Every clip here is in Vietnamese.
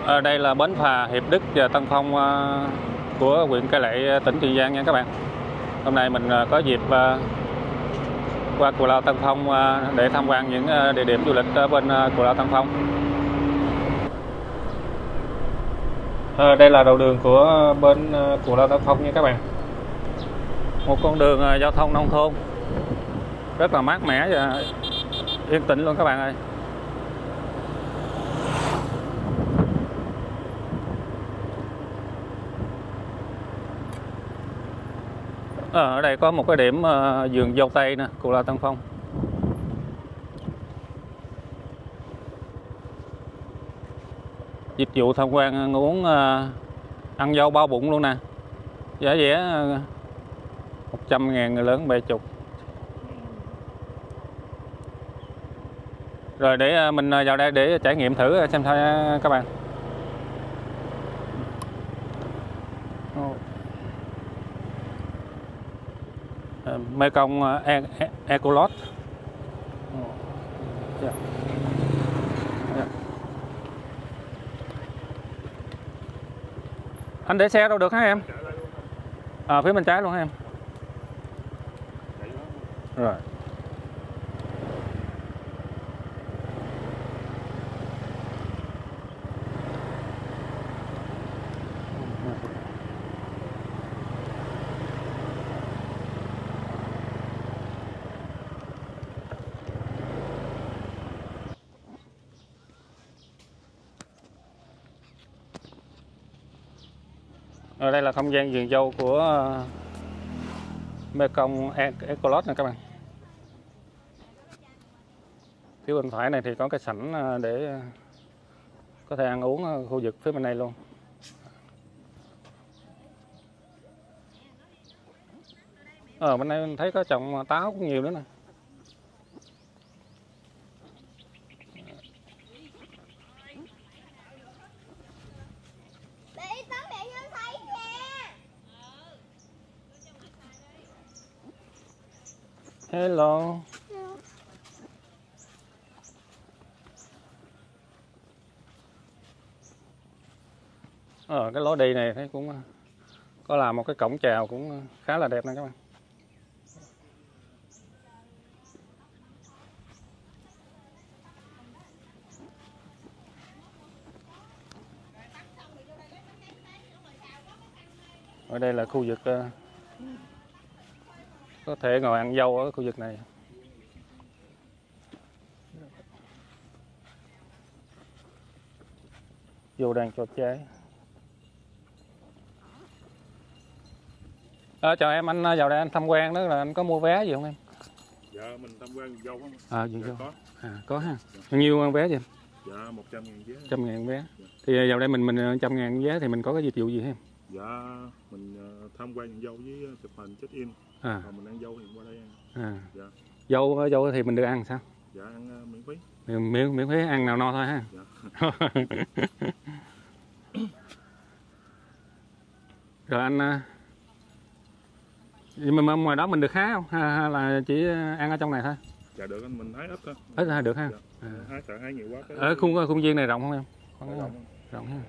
Đây là bến phà Hiệp Đức và Tân Phong của huyện Cai Lậy, tỉnh Tiền Giang nha các bạn. Hôm nay mình có dịp qua Cù Lao Tân Phong để tham quan những địa điểm du lịch ở bên Cù Lao Tân Phong. Đây là đầu đường của bên Cù Lao Tân Phong nha các bạn. Một con đường giao thông nông thôn rất là mát mẻ và yên tĩnh luôn các bạn ơi. Ở đây có một cái điểm vườn dâu tây nè, Cù Lao Tân Phong. Dịch vụ tham quan ăn uống, ăn dâu bao bụng luôn nè. Giá vé 100.000 người lớn 70. Rồi để mình vào đây để trải nghiệm thử xem thôi các bạn. Mekong Ecolot. Anh để xe đâu được hả em? Phía bên trái luôn hả em? Rồi. Ở đây là không gian vườn dâu của Mekong Ecolot nè các bạn. Phía bên phải này thì có cái sảnh để có thể ăn uống ở khu vực phía bên này luôn. Bên đây mình thấy có trồng táo cũng nhiều nữa nè. Hello. Cái lối đi này thấy cũng có làm một cái cổng chào cũng khá là đẹp nè các bạn. Ở đây là khu vực có thể ngồi ăn dâu ở khu vực này. Dâu đang cho trái. Chào em, anh vào đây anh tham quan đó, là anh có mua vé gì không em? Dạ mình tham quan vườn dâu không? Vườn dâu. Có. Có ha. Bao nhiêu vé vậy? Dạ 100.000 vé. 100.000 vé. Dạ. Thì vào đây mình 100.000 vé thì mình có cái dịch vụ gì em? Dạ mình tham quan vườn dâu với chụp hình check in. Còn mình ăn dâu thì qua đây ăn. Dạ. Dâu thì mình được ăn sao? Dạ ăn miễn phí. Miễn phí, ăn nào no thôi ha. Dạ. Rồi anh nhưng mà ngoài đó mình được hái không? Hay là chỉ ăn ở trong này thôi? Dạ được anh, mình hái ít thôi. Ít thôi được ha. Dạ. Hái nhiều quá. Ở khuôn viên này rộng không em? Rộng ha.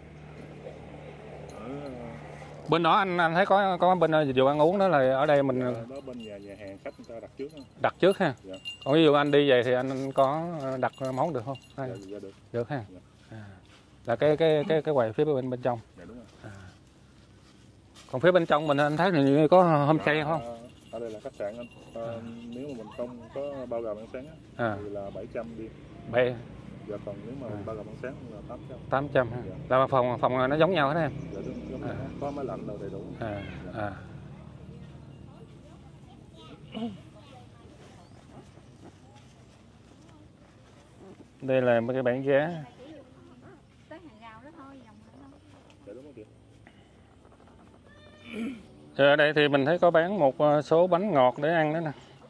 Bên đó anh thấy có bên dịch vụ ăn uống đó, là ở đây mình đó bên nhà hàng khách người ta đặt trước. Đặt trước ha. Dạ. Còn ví dụ anh đi về thì anh có đặt món được không? Dạ, dạ được. Được ha. Dạ. Là cái quầy phía bên trong. Dạ đúng rồi. Còn phía bên trong mình anh thấy là có homestay không? Ở đây là khách sạn anh. Nếu mà mình không có bao gồm ăn sáng thì là 700 đi. Dạ còn nếu mà bao gồm ăn sáng là 800. 800 ha. Dạ. Là phòng nó giống nhau hết em? Dạ đúng. Có máy lạnh đâu đầy đủ. Đây là một cái bảng giá. Ở đây thì mình thấy có bán một số bánh ngọt để ăn nữa nè.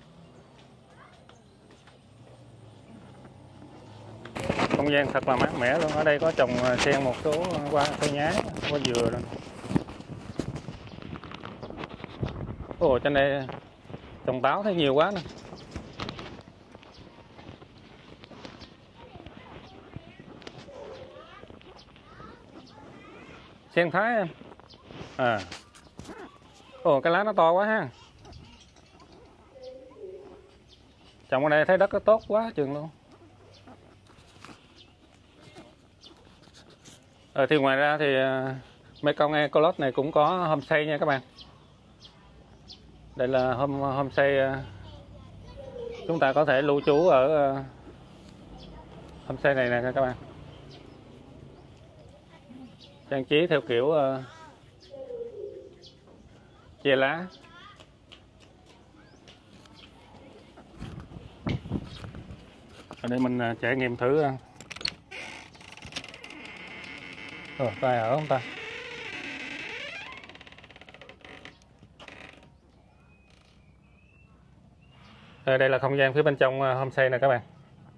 Không gian thật là mát mẻ luôn. Ở đây có trồng xen một số hoa nhái, hoa dừa rồi. Trên đây trồng táo thấy nhiều quá nè. Sen Thái em. À. Ồ, cái lá nó to quá ha. Trồng ở đây thấy đất nó tốt quá chừng luôn. Thì ngoài ra thì Mekong Ecolodge này cũng có homestay nha các bạn. Đây là homestay, chúng ta có thể lưu trú ở homestay này nè các bạn. Trang trí theo kiểu che lá. Ở đây mình trải nghiệm thử. Có ai ở không ta? Đây là không gian phía bên trong homestay nè các bạn.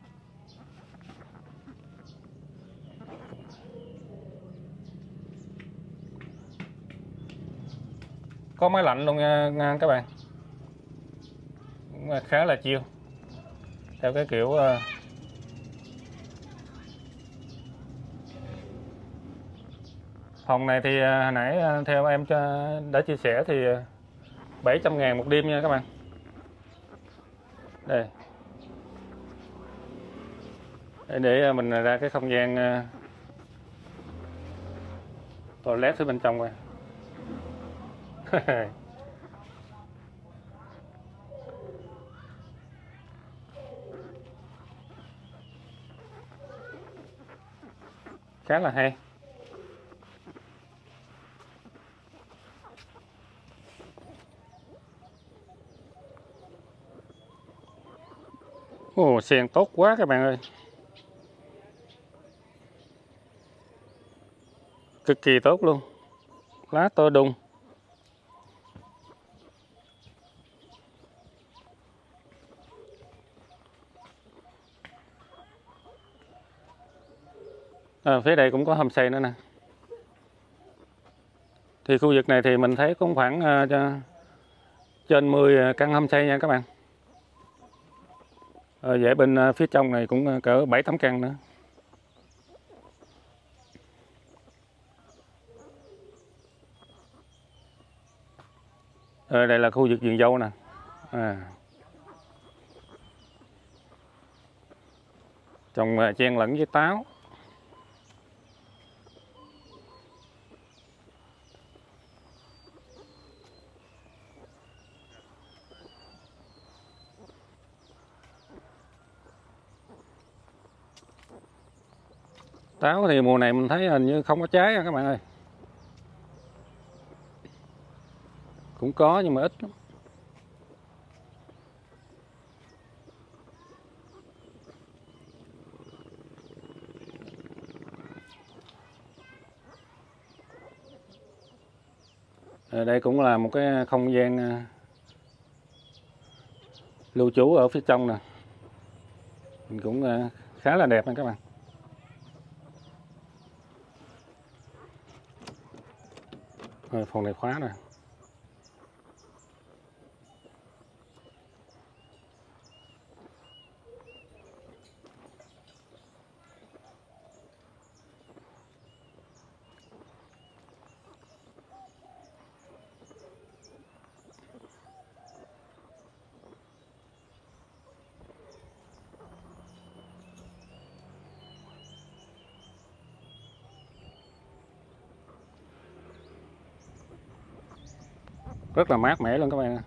Có máy lạnh luôn nha các bạn. Khá là chill. Theo cái kiểu phòng này thì hồi nãy theo em đã chia sẻ thì 700.000 một đêm nha các bạn. Đây. Để mình ra cái không gian toilet phía bên trong rồi. Khá là hay. Ồ, sen tốt quá các bạn ơi. Cực kỳ tốt luôn. Lá to đùng. Phía đây cũng có homestay nữa nè. Thì khu vực này thì mình thấy cũng khoảng trên 10 căn homestay nha các bạn. Về bên phía trong này cũng cỡ 7-8 căn nữa. Đây là khu vực vườn dâu nè. Trồng chen lẫn với táo. Táo thì mùa này mình thấy hình như không có trái các bạn ơi. Cũng có nhưng mà ít lắm. Đây cũng là một cái không gian lưu trú ở phía trong nè. Mình cũng khá là đẹp nha các bạn. Phòng này khóa nè. Rất là mát mẻ luôn các bạn.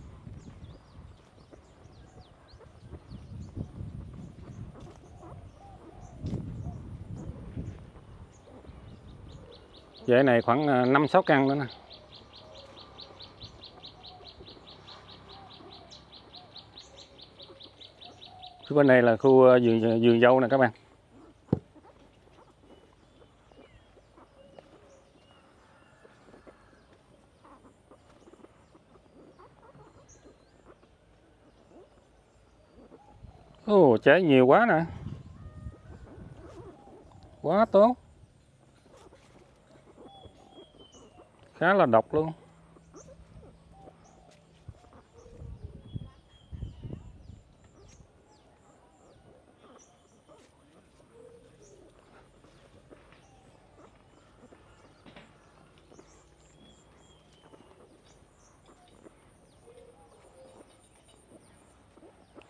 Dãy này khoảng 5-6 căn nữa nè. Phía bên này là khu vườn dâu nè các bạn. Ồ, trái nhiều quá nè. Quá tốt. Khá là độc luôn.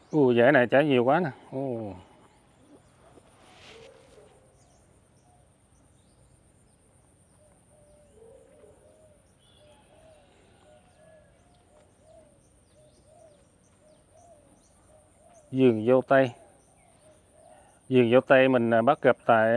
Rễ này trái nhiều quá nè. Vườn dâu tây. Vườn dâu tây mình bắt gặp tại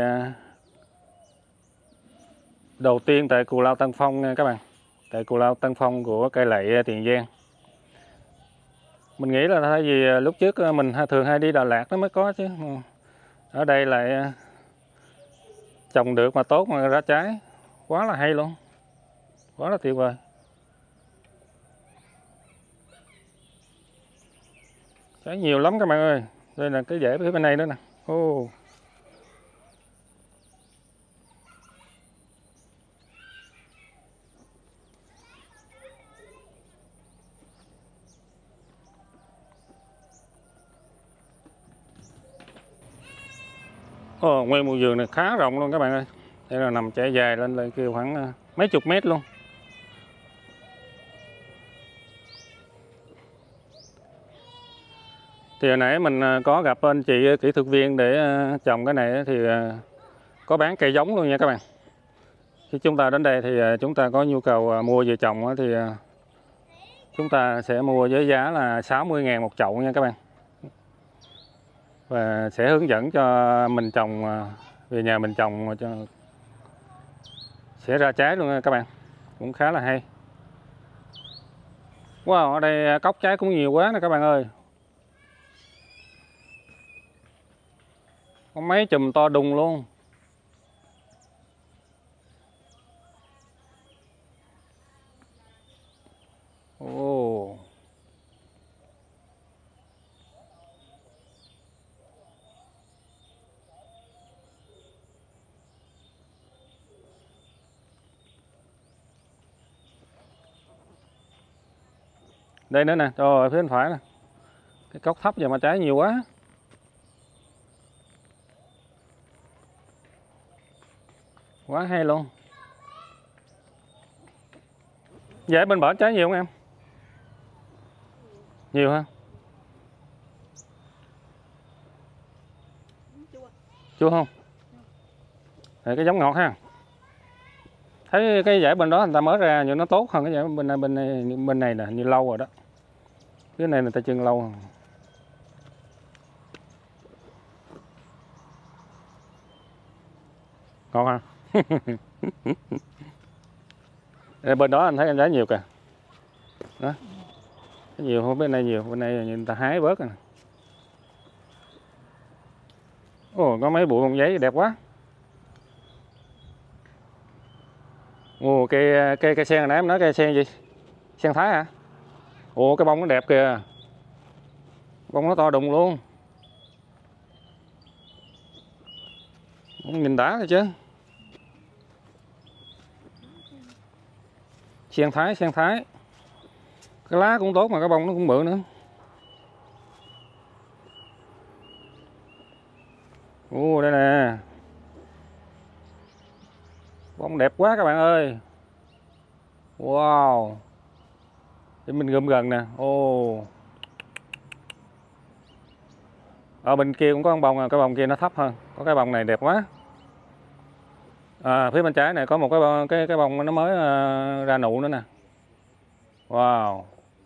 đầu tiên tại Cù Lao Tân Phong nha các bạn. Tại Cù Lao Tân Phong của cây lậy Tiền Giang. Mình nghĩ là thay vì lúc trước mình thường hay đi Đà Lạt nó mới có chứ. Ở đây lại trồng được mà tốt mà ra trái. Quá là hay luôn. Quá là tuyệt vời. Trái nhiều lắm các bạn ơi. Đây là cái rễ phía bên này nữa nè. Nguyên một vườn này khá rộng luôn các bạn ơi. Đây là nằm trải dài lên đây kia khoảng mấy chục mét luôn. Thì hồi nãy mình có gặp anh chị kỹ thuật viên để trồng cái này thì có bán cây giống luôn nha các bạn. Khi chúng ta đến đây thì chúng ta có nhu cầu mua về trồng thì chúng ta sẽ mua với giá là 60.000 một chậu nha các bạn. Và sẽ hướng dẫn cho mình trồng về nhà mình trồng cho sẽ ra trái luôn nha các bạn. Cũng khá là hay. Wow, ở đây cốc trái cũng nhiều quá nè các bạn ơi. Có mấy chùm to đùng luôn. Đây nữa nè, rồi phía bên phải nè. Cái cốc thấp giờ mà trái nhiều quá. Quá hay luôn. Vậy bên bển trái nhiều không em? Nhiều ha? Chua không? Đây, cái giống ngọt ha. Thấy cái dãy bên đó người ta mới ra nhưng nó tốt hơn cái dãy bên này nè, như lâu rồi đó. Cái này người ta chưng lâu rồi. Ngon ha. Bên đó anh thấy em trái nhiều kìa. Đó. Cái nhiều hơn bên này nhiều, bên này người ta hái bớt rồi. Có mấy bụi bông giấy đẹp quá. Cây sen hồi nãy em nói cây sen gì? Sen Thái hả? Cái bông nó đẹp kìa. Bông nó to đùng luôn. Nhìn đã rồi chứ. Sen Thái. Cái lá cũng tốt mà cái bông nó cũng bự nữa. Đây nè. Bông đẹp quá các bạn ơi. Wow. Để mình gom gần nè. Ở bên kia cũng có con bông, cái bông kia nó thấp hơn. Có cái bông này đẹp quá. Phía bên trái này có một cái bông nó mới ra nụ nữa nè. Wow.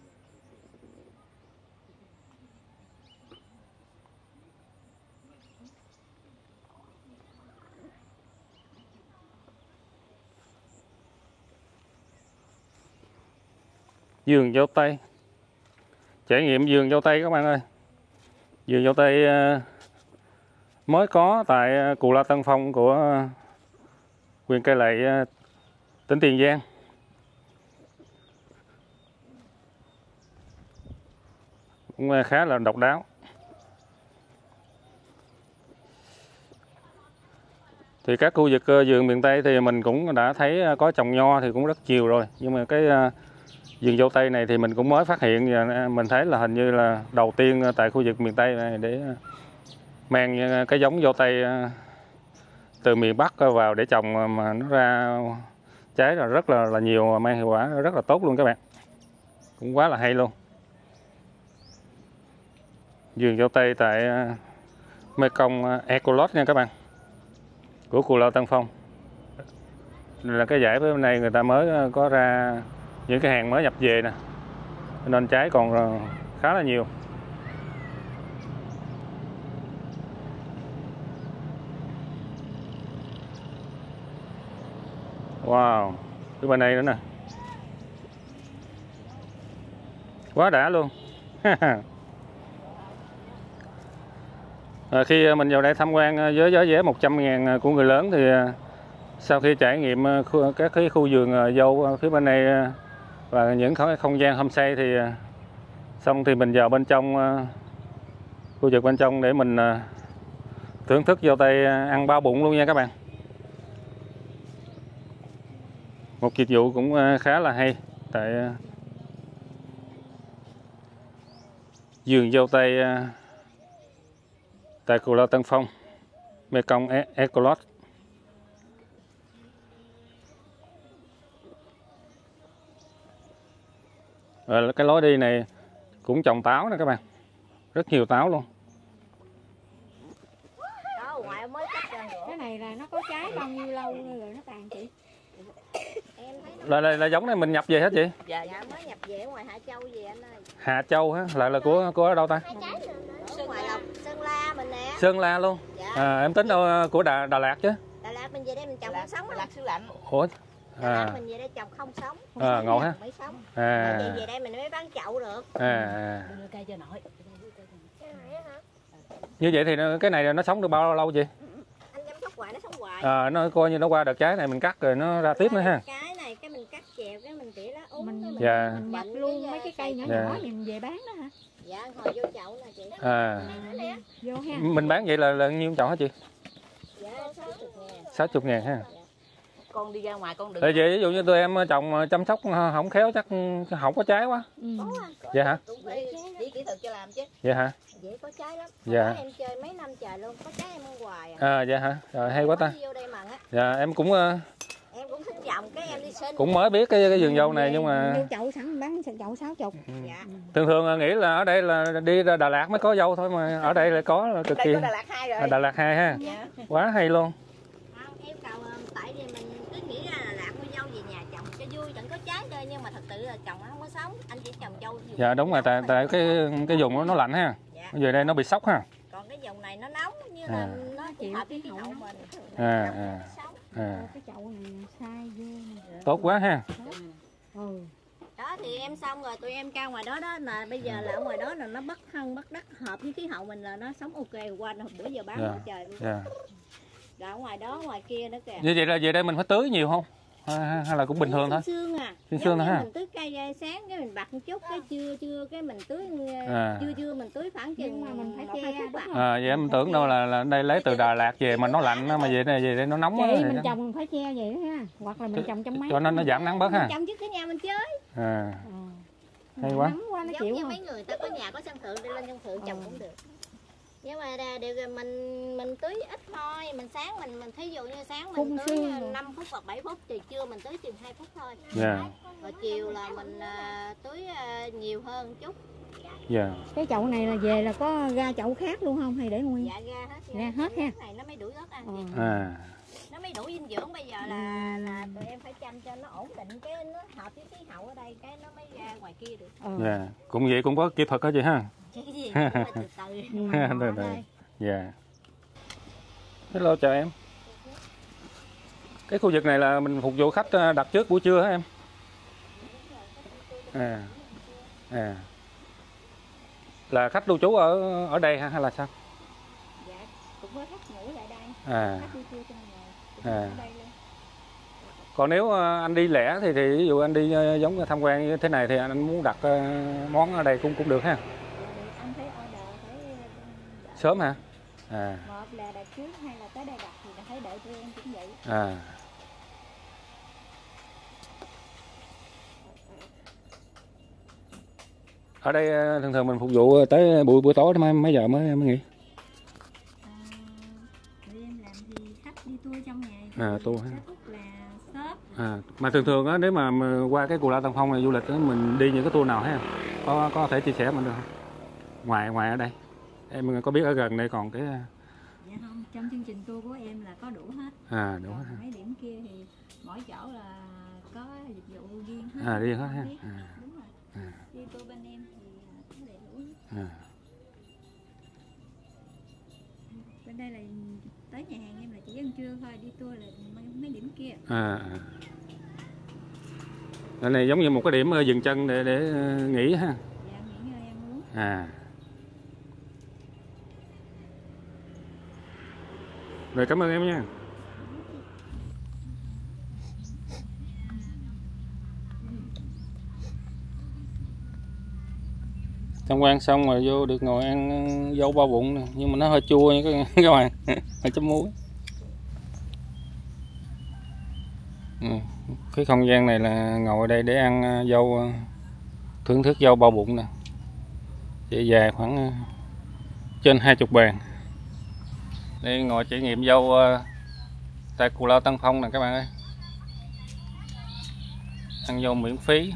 Vườn dâu tây. Trải nghiệm vườn dâu tây các bạn ơi. Vườn dâu tây mới có tại Cù Lao Tân Phong của huyện Cai Lậy, tỉnh Tiền Giang. Cũng khá là độc đáo. Thì các khu vực vườn miền Tây thì mình cũng đã thấy có trồng nho thì cũng rất nhiều rồi. Nhưng mà cái vườn dâu tây này thì mình cũng mới phát hiện và mình thấy là hình như là đầu tiên tại khu vực miền Tây này để mang cái giống dâu tây từ miền Bắc vào để trồng mà nó ra trái là rất là nhiều, mang hiệu quả rất là tốt luôn các bạn. Cũng quá là hay luôn. vườn dâu tây tại Mekong Ecolodge nha các bạn, của Cù Lao Tân Phong. Đây là cái dãy bữa nay người ta mới có ra những cái hàng mới nhập về nè, nên trái còn khá là nhiều. Wow, cái bên này nữa nè, quá đã luôn. Khi mình vào đây tham quan với giá vé 100.000 của người lớn thì sau khi trải nghiệm các cái khu vườn dâu phía bên này và những không gian homestay thì xong thì mình vào bên trong khu vực bên trong để mình thưởng thức dâu tây ăn bao bụng luôn nha các bạn. Một dịch vụ cũng khá là hay tại vườn dâu tây tại Cù Lao Tân Phong, Mekong Ecolodge. Cái lối đi này cũng trồng táo nè các bạn, rất nhiều táo luôn. Cái này là nó có trái bao nhiêu lâu rồi nó tàn chị? Là giống này mình nhập về hết chị? Dạ mới nhập về ở ngoài Hạ Châu về anh ơi. Hạ Châu hả? Lại là của ở đâu ta? Ở ngoài là Sơn La mình nè. Sơn La luôn. Dạ. Em tính đâu của Đà Lạt chứ. Đà Lạt mình về đây mình trồng không sống. Đà Lạt xứ lạnh. Ủa? Đà Lạt mình về đây trồng không sống. Ngộ ha. Mới sống. Vậy về đây mình mới bán chậu được. Đưa cây cho nội. Như vậy thì cái này nó sống được bao lâu chị? Anh chăm sóc hoài nó sống hoài. Nó coi như nó qua đợt trái này mình cắt rồi nó ra tiếp nữa ha. Cái này cái mình cắt chèo cái mình tỉa lá úng. Mình nhập luôn mấy cái cây nhỏ nhỏ mình về bán đó hả? Dạ hồi vô chậu nè chị. Vô ha. Mình bán vậy là nhiêu chậu hả chị? Dạ 60.000. 60.000 ha. Con đi ra ngoài con đừng. Vậy ví dụ như tụi em trồng chăm sóc không khéo chắc không có trái quá. Dạ hả? Chỉ kỹ thuật cho làm chứ. Dạ hả? Dễ có trái lắm. Dạ. Em chơi mấy năm trời luôn, có trái em ăn hoài à. Dạ hả? Rồi hay quá ta. Vô đây mặn á. Dạ em cũng thích trồng cái em đi xin. cũng mới biết cái vườn dâu này nhưng mà Vô chậu sẵn bán chậu 60. Dạ. Thường nghĩ là ở đây là đi ra Đà Lạt mới có dâu thôi mà ở đây lại có là cực kỳ. Đà Lạt 2 rồi. Đà Lạt 2 ha. Dạ. Quá hay luôn. Em cầu tại vì mình cứ nghĩ ra Đà Lạt mua dâu về nhà trồng cho vui chẳng có trái thôi nhưng mà thật sự là trồng nó không có sống. Anh chỉ trồng dâu. Dạ đúng rồi tại cái vùng nó lạnh ha. Dạ. Về đây nó bị sốc ha. Còn cái vùng này nó nóng như là nó chịu hợp với khí hậu mình. Cái chậu này sai vô. Tốt quá ha. Đó thì em xong rồi tụi em cao ngoài đó mà bây giờ là ở ngoài đó là nó bất thân bất đắc hợp với khí hậu mình là nó sống ok qua bữa giờ bán hết trời luôn. Là ở ngoài đó ngoài kia nữa kìa. Như vậy là về đây mình phải tưới nhiều không? Hay là cũng bình thường thôi? Sương à. Sương ha. Mình tưới cây sáng cái mình bật một chút cái trưa cái mình tưới trưa mình tưới khoảng chừng mà mình phải che phút vậy em tưởng đâu là đây lấy từ Đà Lạt về mà nó lạnh mà về đây nó nóng quá. Chị mình trồng mình phải che vậy đó ha. Hoặc là mình trồng trong máy. Cho nó giảm nắng bớt ha. Trồng trước cái nhà mình chơi. Hay quá. Giống như mấy người ta có nhà có sân thượng đi lên sân thượng trồng cũng được. Nhưng mà điều mình tưới ít thôi, mình sáng mình thí dụ như sáng mình tưới 5 phút hoặc 7 phút thì trưa mình tưới chừng 2 phút thôi. Rồi chiều là mình tưới nhiều hơn chút. Cái chậu này là về là có ra chậu khác luôn không hay để nguyên? Dạ ra hết. Ra hết ha. Này nó mới đủ đất ăn. Nó mới đủ dinh dưỡng bây giờ là tụi em phải chăm cho nó ổn định cái nó hợp với khí hậu ở đây cái nó mới ra ngoài kia được. Cũng vậy cũng có kỹ thuật đó chị ha. Chứ cái gì cũng phải từ từ. Dạ. Hello chào em. Cái khu vực này là mình phục vụ khách đặt trước buổi trưa hả em? Là khách lưu trú ở đây hay là sao? Dạ, cũng có khách ngủ lại đây. Khách đi trưa trong ngày. Ở đây luôn. Còn nếu anh đi lẻ thì ví dụ anh đi giống tham quan như thế này thì anh muốn đặt món ở đây cũng được ha. Anh thấy order phải sớm hả? Một là đặt trước hay là tới đây đặt thì thấy đợi tụi em cũng vậy. Ở đây thường mình phục vụ tới buổi tối mấy giờ mới nghỉ? Tụi em làm thì khách đi tour trong ngày. Tour ha. Sớm. Mà thường á nếu mà qua cái Cù Lao Tân Phong này du lịch đó, mình đi những cái tour nào ha? Có thể chia sẻ mình được không? Ngoài ở đây. Em có biết ở gần đây còn cái dạ không, trong chương trình tour của em là có đủ hết. Đủ hết. Mấy điểm kia thì mỗi chỗ là có dịch vụ riêng hết. Riêng hết ha. Đúng rồi. Đi tour bên em thì có đầy đủ hết. Bên đây là tới nhà hàng em là chỉ ăn trưa thôi, đi tour là mấy điểm kia. Cái này giống như một cái điểm dừng chân để nghỉ ha. Dạ, nghỉ ngơi ăn uống. Rồi cảm ơn em nha. Tham quan xong rồi vô được ngồi ăn dâu bao bụng nè, nhưng mà nó hơi chua nha các bạn, hơi chấm muối. Cái không gian này là ngồi ở đây để ăn dâu, thưởng thức dâu bao bụng nè, chạy dài khoảng trên 20 bàn. Đây ngồi trải nghiệm dâu tại Cù Lao Tân Phong nè các bạn ơi, ăn dâu miễn phí.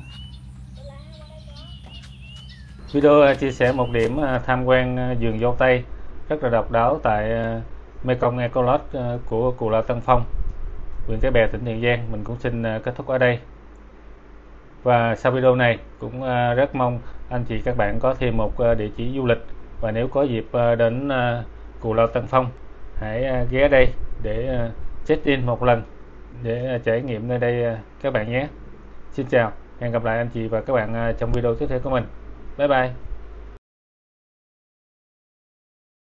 Video chia sẻ một điểm tham quan vườn dâu tây rất là độc đáo tại Mekong Eco Lodge của Cù Lao Tân Phong, huyện Cái Bè, tỉnh Tiền Giang. Mình cũng xin kết thúc ở đây. Và sau video này cũng rất mong anh chị các bạn có thêm một địa chỉ du lịch, và nếu có dịp đến Cù Lao Tân Phong hãy ghé đây để check in một lần để trải nghiệm nơi đây các bạn nhé. Xin chào, hẹn gặp lại anh chị và các bạn trong video tiếp theo của mình. Bye bye.